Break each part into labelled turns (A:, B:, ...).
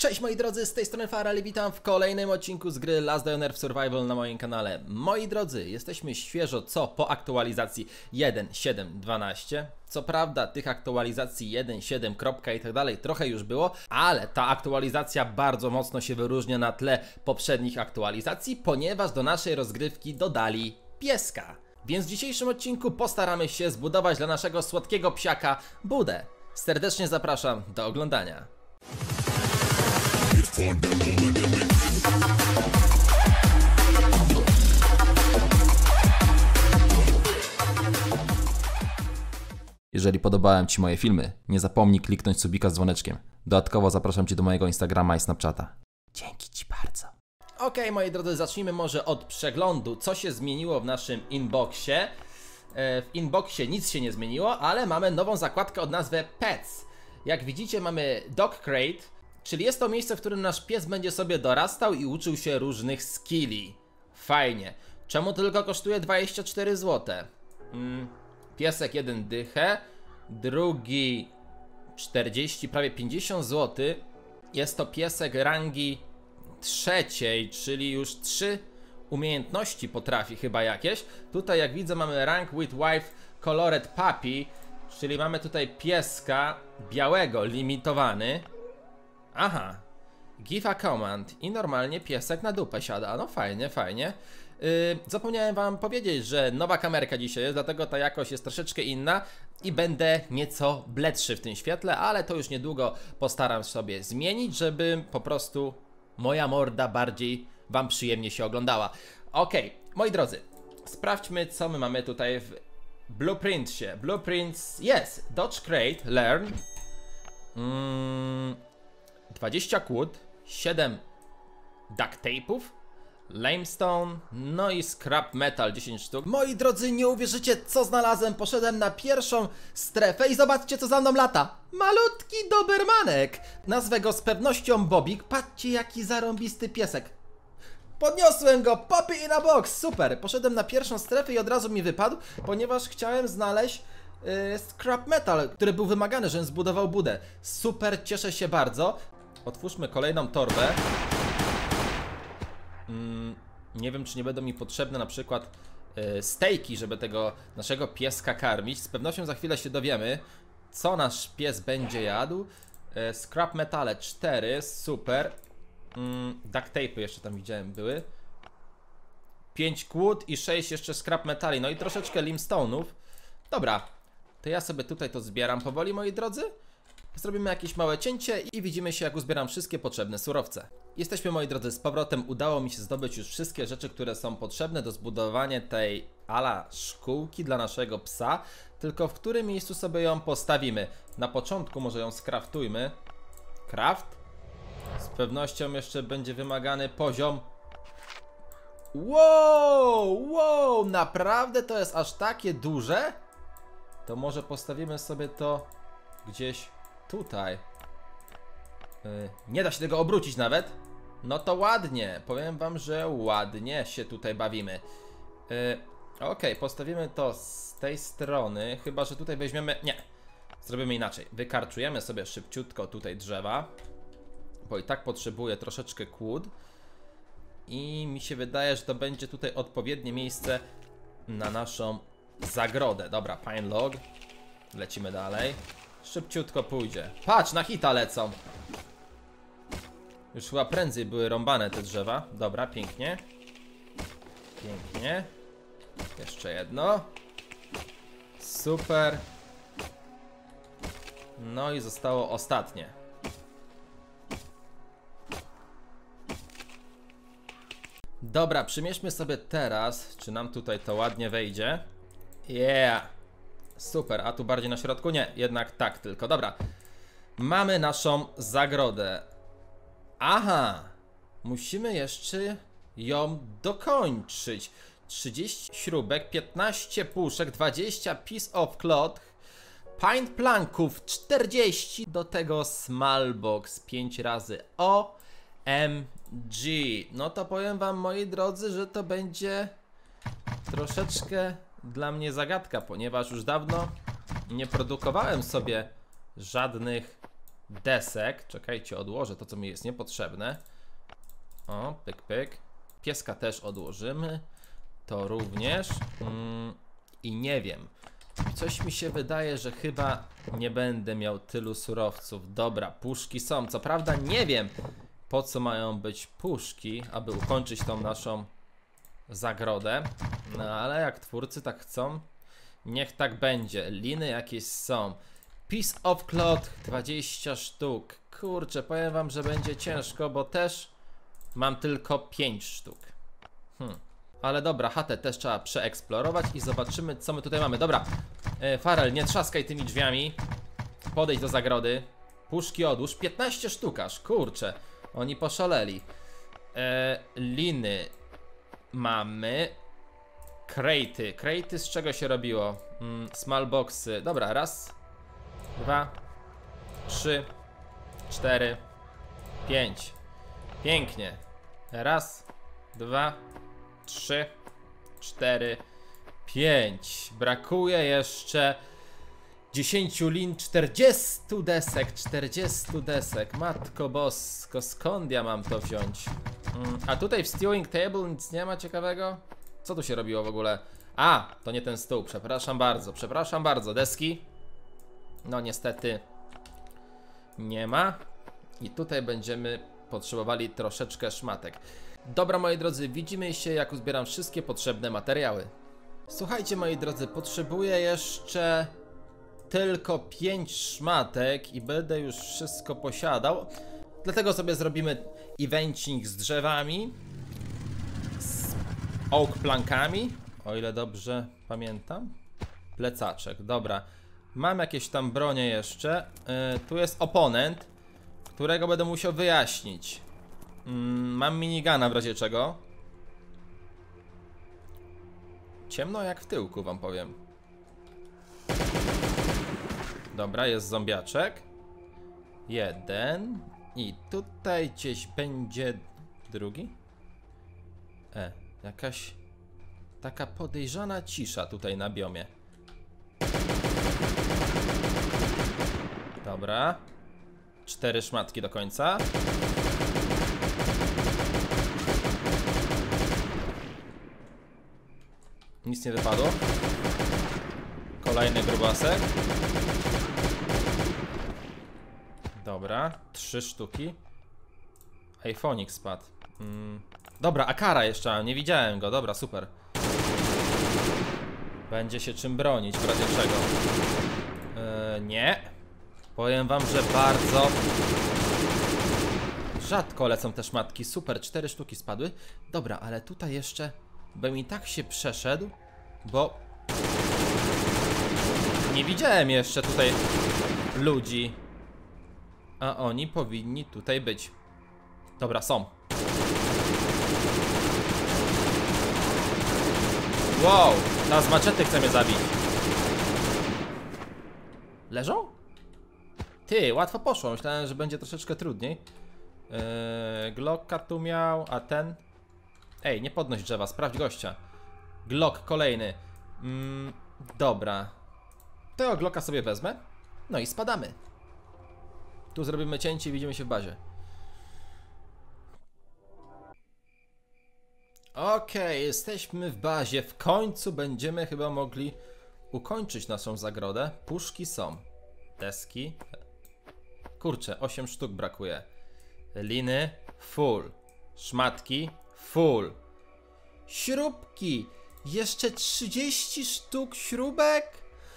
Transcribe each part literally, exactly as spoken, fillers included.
A: Cześć moi drodzy, z tej strony Farel i witam w kolejnym odcinku z gry Last Day on Earth Survival na moim kanale. Moi drodzy, jesteśmy świeżo co po aktualizacji jeden siedem dwanaście. Co prawda tych aktualizacji jeden siedem kropka i tak dalej trochę już było, ale ta aktualizacja bardzo mocno się wyróżnia na tle poprzednich aktualizacji, ponieważ do naszej rozgrywki dodali pieska. Więc w dzisiejszym odcinku postaramy się zbudować dla naszego słodkiego psiaka budę. Serdecznie zapraszam do oglądania. Jeżeli podobają Ci moje filmy, nie zapomnij kliknąć subika z dzwoneczkiem. Dodatkowo zapraszam Cię do mojego Instagrama i Snapchata. Dzięki Ci bardzo. Ok, moi drodzy, zacznijmy może od przeglądu, co się zmieniło w naszym inboxie. W inboxie nic się nie zmieniło, ale mamy nową zakładkę o nazwie Pets. Jak widzicie, mamy Dog Crate, czyli jest to miejsce, w którym nasz pies będzie sobie dorastał i uczył się różnych skilli. Fajnie. Czemu tylko kosztuje dwadzieścia cztery złote? Hmm. Piesek jeden dychę, drugi czterdzieści, prawie pięćdziesiąt złotych. Jest to piesek rangi trzeciej, czyli już trzy umiejętności potrafi chyba jakieś. Tutaj jak widzę mamy rank with wife colored puppy, czyli mamy tutaj pieska białego, limitowany. Aha, give a command i normalnie piesek na dupę siada, no fajnie, fajnie. Yy, zapomniałem wam powiedzieć, że nowa kamerka dzisiaj jest, dlatego ta jakość jest troszeczkę inna i będę nieco bledszy w tym świetle, ale to już niedługo postaram sobie zmienić, żeby po prostu moja morda bardziej wam przyjemnie się oglądała. Ok, moi drodzy, sprawdźmy co my mamy tutaj w blueprintsie. Blueprints, jest, Dodge Crate, learn, mm, dwadzieścia kłód, siedem duct tape'ów, limestone, no i scrap metal dziesięć sztuk. Moi drodzy, nie uwierzycie co znalazłem, poszedłem na pierwszą strefę i zobaczcie co za mną lata. Malutki dobermanek. Nazwę go z pewnością Bobik, patrzcie jaki zarąbisty piesek. Podniosłem go, puppy in a box, super. Poszedłem na pierwszą strefę i od razu mi wypadł, ponieważ chciałem znaleźć yy, scrap metal, który był wymagany, żebym zbudował budę. Super, cieszę się bardzo. Otwórzmy kolejną torbę. Mm, nie wiem, czy nie będą mi potrzebne na przykład yy, stejki, żeby tego naszego pieska karmić. Z pewnością za chwilę się dowiemy, co nasz pies będzie jadł. Yy, scrap metale cztery, super. Mm, duct tape'y jeszcze tam widziałem były. pięć kłód i sześć jeszcze scrap metali. No i troszeczkę limestone'ów. Dobra, to ja sobie tutaj to zbieram powoli, moi drodzy. Zrobimy jakieś małe cięcie i widzimy się, jak uzbieram wszystkie potrzebne surowce. Jesteśmy, moi drodzy, z powrotem. Udało mi się zdobyć już wszystkie rzeczy, które są potrzebne do zbudowania tej ala szkółki dla naszego psa. Tylko w którym miejscu sobie ją postawimy? Na początku może ją skraftujmy. Craft. Z pewnością jeszcze będzie wymagany poziom. Wow, wow, naprawdę to jest aż takie duże? To może postawimy sobie to gdzieś tutaj. Yy, nie da się tego obrócić nawet. No to ładnie, powiem wam, że ładnie się tutaj bawimy. Yy, ok, postawimy to z tej strony, chyba że tutaj weźmiemy, nie, zrobimy inaczej. Wykarczujemy sobie szybciutko tutaj drzewa, bo i tak potrzebuję troszeczkę kłód. I mi się wydaje, że to będzie tutaj odpowiednie miejsce na naszą zagrodę. Dobra, pine log. Lecimy dalej. Szybciutko pójdzie. Patrz, na hita lecą. Już chyba prędzej były rąbane te drzewa. Dobra, pięknie. Pięknie. Jeszcze jedno. Super. No i zostało ostatnie. Dobra, przymierzmy sobie teraz, czy nam tutaj to ładnie wejdzie. Yeah. Super, a tu bardziej na środku? Nie, jednak tak tylko. Dobra, mamy naszą zagrodę. Aha, musimy jeszcze ją dokończyć. trzydzieści śrubek, piętnaście puszek, dwadzieścia piece of cloth, pine planków czterdzieści, do tego small box pięć razy O M G. No to powiem wam, moi drodzy, że to będzie troszeczkę dla mnie zagadka, ponieważ już dawno nie produkowałem sobie żadnych desek. Czekajcie, odłożę to, co mi jest niepotrzebne. O, pyk, pyk. Pieska też odłożymy. To również. Mm, I nie wiem. Coś mi się wydaje, że chyba nie będę miał tylu surowców. Dobra, puszki są. Co prawda nie wiem, po co mają być puszki, aby ukończyć tą naszą zagrodę. No ale jak twórcy tak chcą, niech tak będzie. Liny jakieś są. Piece of cloth dwadzieścia sztuk. Kurczę, powiem wam, że będzie ciężko, bo też mam tylko pięć sztuk. Hmm. Ale dobra, chatę też trzeba przeeksplorować i zobaczymy, co my tutaj mamy. Dobra, e, Farel, nie trzaskaj tymi drzwiami. Podejdź do zagrody. Puszki odłóż, piętnaście sztuk aż, kurczę. Oni poszaleli. e, Liny mamy. Krejty, krejty z czego się robiło? Mm, small boxy, dobra, raz, dwa, trzy, cztery, pięć. Pięknie. Raz, dwa, trzy, cztery, pięć. Brakuje jeszcze dziesięciu lin, czterdziestu desek, czterdziestu desek. Matko bosko, skąd ja mam to wziąć? Mm, a tutaj w Stewing Table nic nie ma ciekawego? Co tu się robiło w ogóle? A, to nie ten stół, przepraszam bardzo, przepraszam bardzo. Deski? No niestety nie ma. I tutaj będziemy potrzebowali troszeczkę szmatek. Dobra, moi drodzy, widzimy się, jak uzbieram wszystkie potrzebne materiały. Słuchajcie, moi drodzy, potrzebuję jeszcze tylko pięć szmatek i będę już wszystko posiadał. Dlatego sobie zrobimy evencing z drzewami, z oak plankami, o ile dobrze pamiętam. Plecaczek, dobra. Mam jakieś tam bronie jeszcze. Yy, tu jest oponent, którego będę musiał wyjaśnić. Mm, mam minigana w razie czego. Ciemno jak w tyłku, wam powiem. Dobra, jest zombiaczek. Jeden. I tutaj gdzieś będzie drugi. E, jakaś taka podejrzana cisza tutaj na biomie. Dobra. Cztery szmatki do końca. Nic nie wypadło. Kolejny grubasek. Dobra, trzy sztuki. iPhonik spadł. Mm. Dobra, Akara jeszcze, nie widziałem go. Dobra, super. Będzie się czym bronić, w razie czego. Yy, nie. Powiem wam, że bardzo rzadko lecą te szmatki. Super, cztery sztuki spadły. Dobra, ale tutaj jeszcze bym i tak się przeszedł, bo nie widziałem jeszcze tutaj ludzi. A oni powinni tutaj być. Dobra, są. Wow, ta z maczety chce mnie zabić. Leżą? Ty, łatwo poszło. Myślałem, że będzie troszeczkę trudniej. Yy, Glocka tu miał, a ten... Ej, nie podnoś drzewa, sprawdź gościa. Glock kolejny. Mm, dobra. Tego Glocka sobie wezmę. No i spadamy. Tu zrobimy cięcie i widzimy się w bazie. Okej, okay, jesteśmy w bazie. W końcu będziemy chyba mogli ukończyć naszą zagrodę. Puszki są. Deski. Kurczę, osiem sztuk brakuje. Liny full. Szmatki full. Śrubki. Jeszcze trzydzieści sztuk śrubek?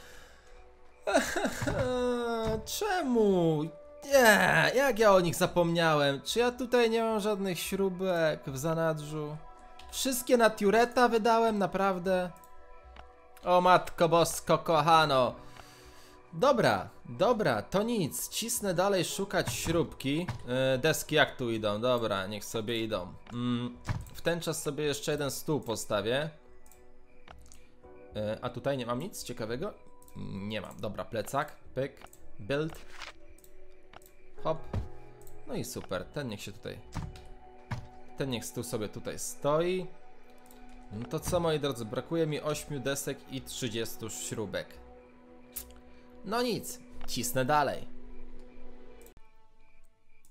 A: Czemu? Nie, jak ja o nich zapomniałem? Czy ja tutaj nie mam żadnych śrubek w zanadrzu? Wszystkie na Tureta wydałem, naprawdę? O matko bosko, kochano. Dobra, dobra, to nic. Cisnę dalej szukać śrubki. Yy, deski jak tu idą? Dobra, niech sobie idą. Yy, w ten czas sobie jeszcze jeden stół postawię. Yy, a tutaj nie mam nic ciekawego? Nie mam. Dobra, plecak, pyk, build. Hop. No i super, ten niech się tutaj... Ten niech stół sobie tutaj stoi. No to co, moi drodzy, brakuje mi ośmiu desek i trzydziestu śrubek. No nic, cisnę dalej.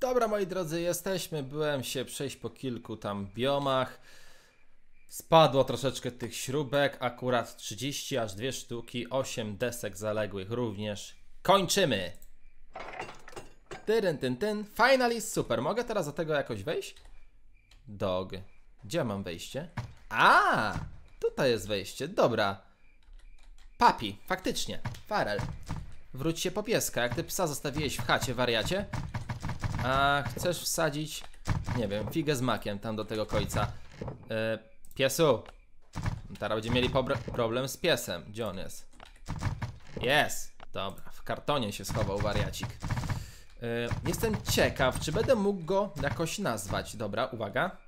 A: Dobra, moi drodzy, jesteśmy. Byłem się przejść po kilku tam biomach. Spadło troszeczkę tych śrubek, akurat trzydzieści, aż dwie sztuki, osiem desek zaległych również. Kończymy! Tyryn, tyn, tyn. Finally, super. Mogę teraz do tego jakoś wejść? Dog. Gdzie mam wejście? A, tutaj jest wejście, dobra. Papi, faktycznie, Farel. Wróć się po pieska, jak ty psa zostawiłeś w chacie, wariacie? A chcesz wsadzić, nie wiem, figę z makiem tam do tego końca. Yy, piesu. Teraz będziemy mieli problem z piesem. Gdzie on jest? Jest. Dobra, w kartonie się schował wariacik. Yy, jestem ciekaw, czy będę mógł go jakoś nazwać. Dobra, uwaga.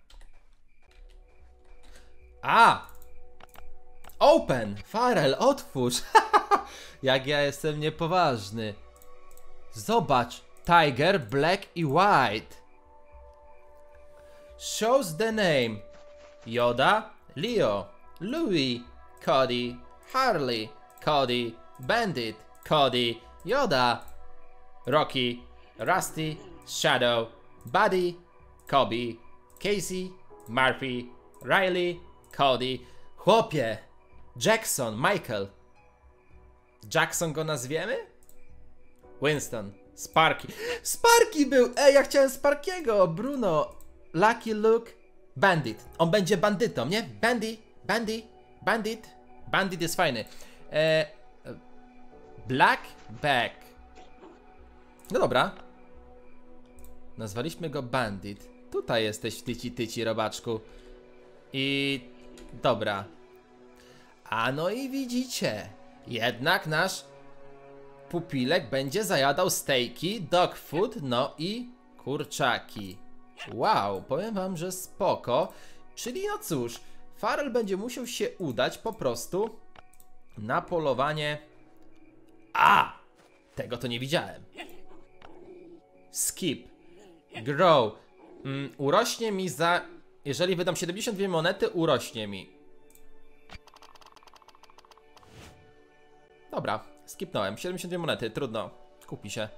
A: A! Open! Farel, otwórz! Jak ja jestem niepoważny. Zobacz. Tiger, black i white. Shows the name. Yoda, Leo, Louis, Cody, Harley, Cody, Bandit, Cody, Yoda, Rocky, Rusty, Shadow, Buddy, Kobe, Casey, Murphy, Riley, Cody. Chłopie! Jackson, Michael. Jackson go nazwiemy? Winston, Sparky. Sparky był! Ej, ja chciałem Sparkiego! Bruno, Lucky Luke, Bandit. On będzie bandytą, nie? Bandit, Bandit, Bandit. Bandit jest fajny. E, Black Back. No dobra. Nazwaliśmy go Bandit. Tutaj jesteś, tyci, tyci, robaczku. I... dobra. A no i widzicie. Jednak nasz pupilek będzie zajadał stejki, dog food, no i kurczaki. Wow, powiem wam, że spoko. Czyli no cóż, Farel będzie musiał się udać po prostu na polowanie. A! Tego to nie widziałem. Skip. Grow. Mm, urośnie mi za... Jeżeli wydam siedemdziesiąt dwie monety, urośnie mi. Dobra, skipnąłem. siedemdziesiąt dwie monety, trudno. Kupi się.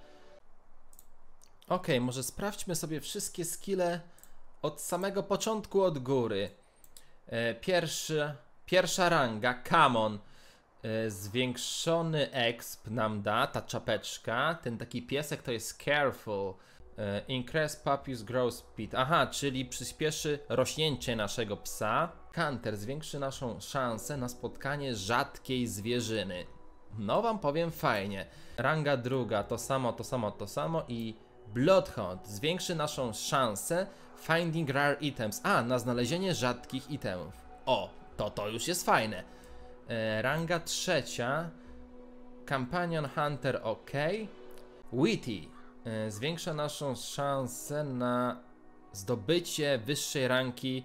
A: Ok, może sprawdźmy sobie wszystkie skille od samego początku, od góry. E, pierwszy, pierwsza ranga, Common. E, zwiększony exp nam da, ta czapeczka. Ten taki piesek to jest Careful. E, increase Puppy's Growth Speed. Aha, czyli przyspieszy rośnięcie naszego psa. Canter zwiększy naszą szansę na spotkanie rzadkiej zwierzyny. No wam powiem fajnie. Ranga druga, to samo, to samo, to samo i Bloodhound zwiększy naszą szansę Finding Rare Items. A, na znalezienie rzadkich itemów. O, to to już jest fajne. E, ranga trzecia. Companion Hunter ok. Witty e, zwiększa naszą szansę na zdobycie wyższej ranki,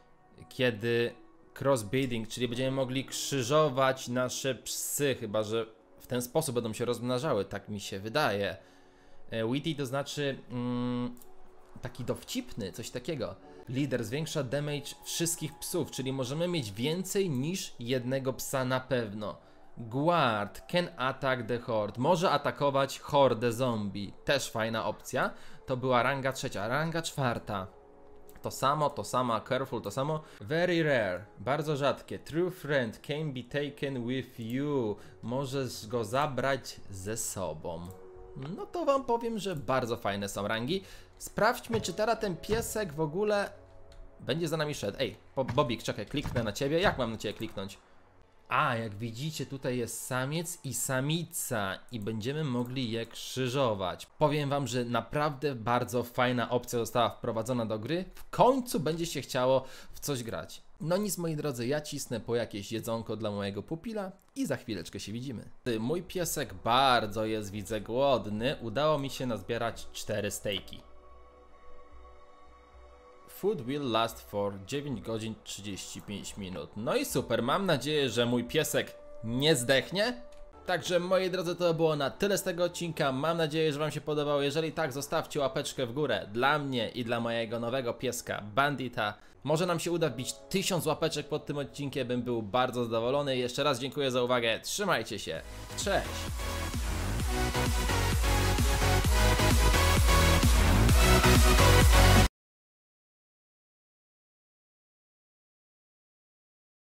A: kiedy crossbreeding, czyli będziemy mogli krzyżować nasze psy, chyba że w ten sposób będą się rozmnażały, tak mi się wydaje. E, Witty to znaczy mm, taki dowcipny, coś takiego. Lider zwiększa damage wszystkich psów, czyli możemy mieć więcej niż jednego psa na pewno. Guard can attack the horde, może atakować hordę zombie, też fajna opcja. To była ranga trzecia. Ranga czwarta. To samo, to samo, Careful, to samo. Very rare, bardzo rzadkie. True friend can be taken with you. Możesz go zabrać ze sobą. No to wam powiem, że bardzo fajne są rangi. Sprawdźmy, czy teraz ten piesek w ogóle będzie za nami szedł. Ej, Bobik, czekaj, kliknę na ciebie. Jak mam na ciebie kliknąć? A, jak widzicie, tutaj jest samiec i samica i będziemy mogli je krzyżować. Powiem wam, że naprawdę bardzo fajna opcja została wprowadzona do gry. W końcu będzie się chciało w coś grać. No nic, moi drodzy, ja cisnę po jakieś jedzonko dla mojego pupila i za chwileczkę się widzimy. Mój piesek bardzo jest, widzę, głodny. Udało mi się nazbierać cztery stejki. Food will last for dziewięć godzin trzydzieści pięć minut. No i super, mam nadzieję, że mój piesek nie zdechnie. Także moi drodzy, to było na tyle z tego odcinka. Mam nadzieję, że wam się podobało. Jeżeli tak, zostawcie łapeczkę w górę dla mnie i dla mojego nowego pieska Bandita. Może nam się uda wbić tysiąc łapeczek pod tym odcinkiem, bym był bardzo zadowolony. Jeszcze raz dziękuję za uwagę, trzymajcie się, cześć!